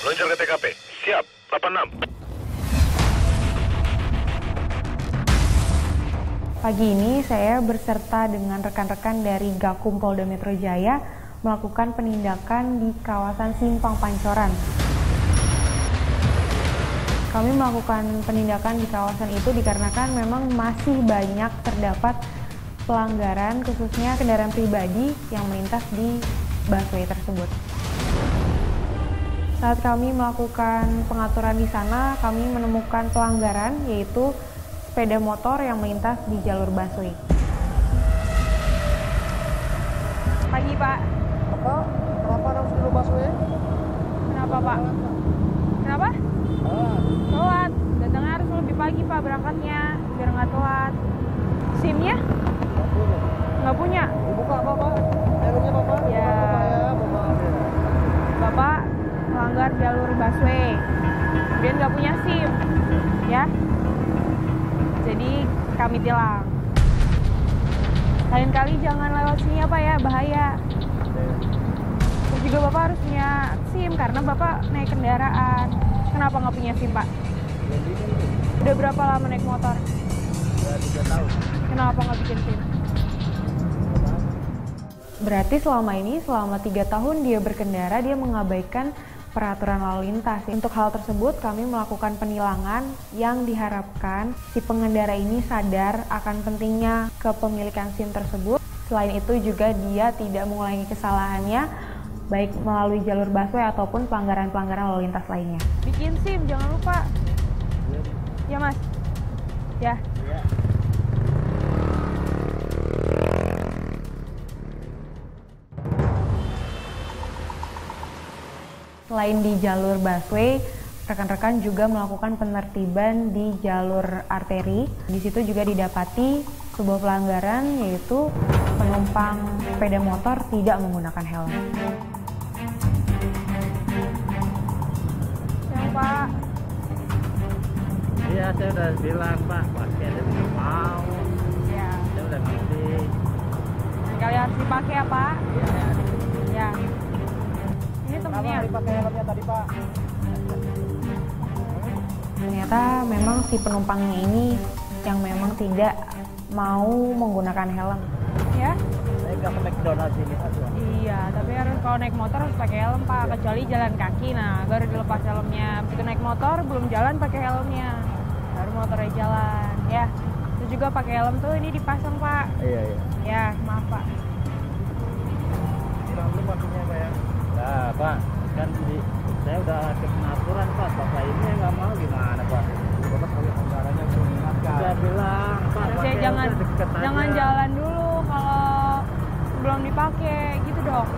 Meluncur ke TKP. Siap, 86. Pagi ini saya berserta dengan rekan-rekan dari Gakum Polda Metro Jaya melakukan penindakan di kawasan Simpang Pancoran. Kami melakukan penindakan di kawasan itu dikarenakan memang masih banyak terdapat pelanggaran, khususnya kendaraan pribadi yang melintas di busway tersebut. Saat kami melakukan pengaturan di sana, kami menemukan pelanggaran, yaitu sepeda motor yang melintas di jalur busway. Pagi, Pak. Pak, kenapa harus jalur busway? Kenapa, Pak? Kenapa? Telat. Datangnya harus lebih pagi, Pak, berangkatnya, biar nggak telat. SIM-nya? Nggak punya. Dibuka apa, Pak? Helmnya, Bapak? Ya. Bapak melanggar jalur busway, kemudian nggak punya SIM, ya. Jadi kami tilang. Lain kali jangan lewat sini ya, Pak, ya, bahaya. Terus juga Bapak harus punya SIM karena Bapak naik kendaraan. Kenapa nggak punya SIM, Pak? Udah berapa lama naik motor? Udah 3 tahun. Kenapa nggak bikin SIM? Berarti selama ini, selama 3 tahun dia berkendara, dia mengabaikan peraturan lalu lintas. Untuk hal tersebut, kami melakukan penilangan yang diharapkan si pengendara ini sadar akan pentingnya kepemilikan SIM tersebut. Selain itu juga dia tidak mengulangi kesalahannya, baik melalui jalur busway ataupun pelanggaran-pelanggaran lalu lintas lainnya. Bikin SIM, jangan lupa. Ya, Mas? Ya. Selain di jalur busway, rekan-rekan juga melakukan penertiban di jalur arteri. Di situ juga didapati sebuah pelanggaran, yaitu penumpang sepeda motor tidak menggunakan helm. Yang Pak? Iya, saya udah bilang, Pak. Pakai dia nggak mau. Ya. Saya udah ngerti. Kalian harus dipakai ya, Pak? Ya. Ini temennya. Dipakai helmnya tadi, Pak. Ternyata memang si penumpangnya ini yang memang tidak mau menggunakan helm. Ya? Saya nggak ke McDonald's ini, aduh. Iya, tapi harus kalau naik motor harus pakai helm, Pak. Kecuali jalan kaki, nah baru dilepas helmnya. Begitu naik motor belum jalan pakai helmnya, baru motornya jalan. Ya, itu juga pakai helm tuh ini dipasang, Pak. Iya. Ya, maaf, Pak. Bilang dulu pastinya, Pak, ya. Nah, Pak, kan saya udah ke pengaturan, Pak. Bapak ini nggak mau gimana, Pak? Bapak sebagai penggaranya belum ingatkan. Saya bilang, Pak, Harusnya jangan jalan dulu kalau belum dipakai, gitu dong.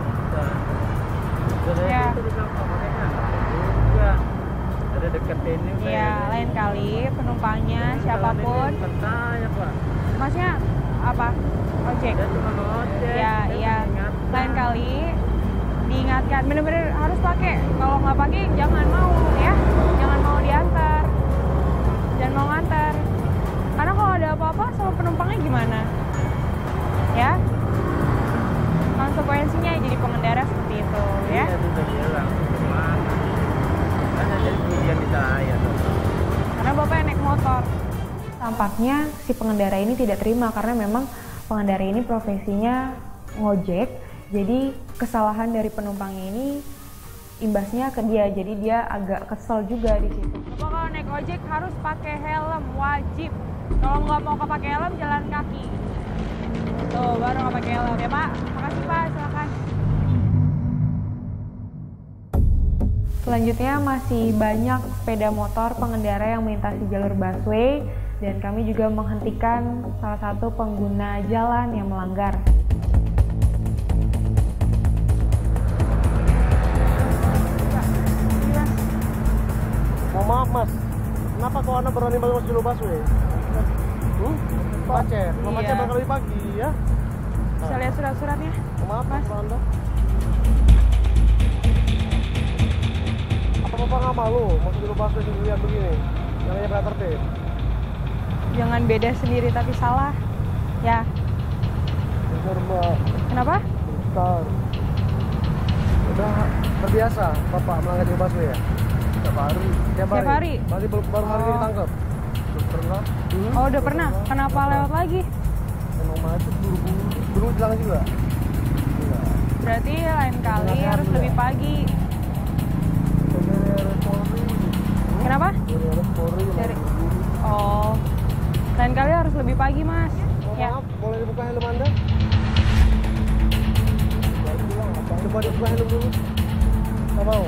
Ya. Itu dibilang, Pak, makanya juga. Ada deket ini. Iya, lain kali penumpangnya siapapun. Saya, Pak. Masnya apa? Ojek? Saya cuma ojek. Ya, iya. Lain kali diingatkan, bener-bener harus pakai. Kalau nggak pakai, jangan mau ya. Jangan mau diantar. Jangan mau ngantar. Karena kalau ada apa-apa sama penumpangnya gimana? Ya. Konsekuensinya jadi pengendara seperti itu, ya. Iya, sudah bilang. Gimana? Kan jadi ujian di saya, tuh. Karena Bapak yang naik motor. Tampaknya si pengendara ini tidak terima karena memang pengendara ini profesinya ngojek. Jadi kesalahan dari penumpangnya ini imbasnya ke dia. Jadi dia agak kesel juga di situ. Bapak kalau naik ojek harus pakai helm, wajib. Kalau nggak mau pakai helm, jalan kaki. Tuh, baru nggak pakai helm ya, Pak. Makasih, Pak. Silakan. Selanjutnya masih banyak sepeda motor pengendara yang melintasi jalur busway dan kami juga menghentikan salah satu pengguna jalan yang melanggar. Maaf, Mas. Kenapa kok Anda berani masuk jalur busway? Macet. Iya. Macet bakal lebih pagi, ya? Bisa lihat surat-suratnya? Maaf, Mas. Anda. Apa Bapak nggak malu masuk jalur busway sendirian begini? Yang nggak tertib. Jangan beda sendiri tapi salah. Ya. Benar, Mbak. Kenapa? Bentar. Udah terbiasa Bapak melanggar jalur busway ya? Tiap hari. Tiap hari? Baru hari ini ditangkap. Udah pernah. Oh, udah pernah? Kenapa lewat lagi? Emang macet buru-buru. Dulu hilang juga. Iya. Berarti lain kali harus lebih pagi. Dari Polri. Kenapa? Dari Polri. Oh, lain kali harus lebih pagi, Mas. Ya. Maaf, boleh dibuka helm Anda? Coba dibuka helm dulu. Nggak mau.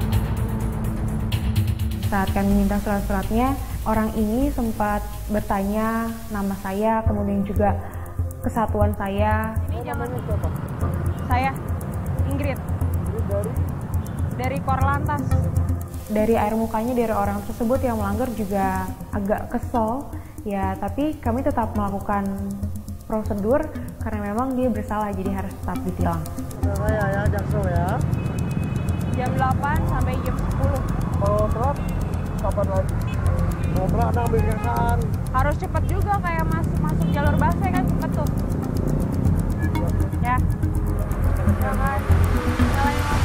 Saat kami minta surat-suratnya, orang ini sempat bertanya nama saya, kemudian juga kesatuan saya. Ini jangan. Siapa? Saya, Ingrid. Dari? Dari Korlantas. Dari air mukanya dari orang tersebut yang melanggar juga agak kesel. Ya, tapi kami tetap melakukan prosedur karena memang dia bersalah, jadi harus tetap ditilang. Saya ya, Jaksel ya. Jam 8 sampai jam 10. Kalau telat, kapan lagi? Mau telat ada ambil kesan. Harus cepet juga, kayak masuk jalur busway kan cepet tuh. Ya. Jangan nyalain lampu.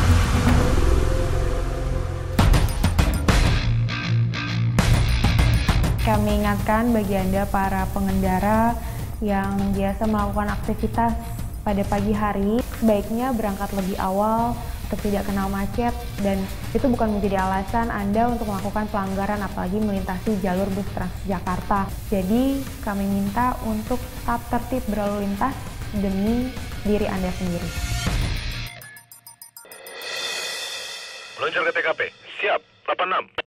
Kami ingatkan bagi Anda para pengendara yang biasa melakukan aktivitas pada pagi hari, sebaiknya berangkat lebih awal untuk tidak kena macet, dan itu bukan menjadi alasan Anda untuk melakukan pelanggaran apalagi melintasi jalur bus Transjakarta. Jadi kami minta untuk tetap tertib berlalu lintas demi diri Anda sendiri. Meluncur ke TKP. Siap. 86.